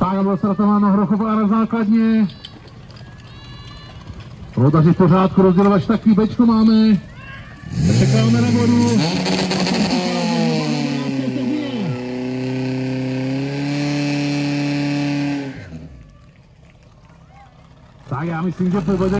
Tak a bylo startováno Hrochová na základně. Rodaři v pořádku, rozdělovač takový bečko máme. Čekáme na vodu. Tak já myslím, že povede.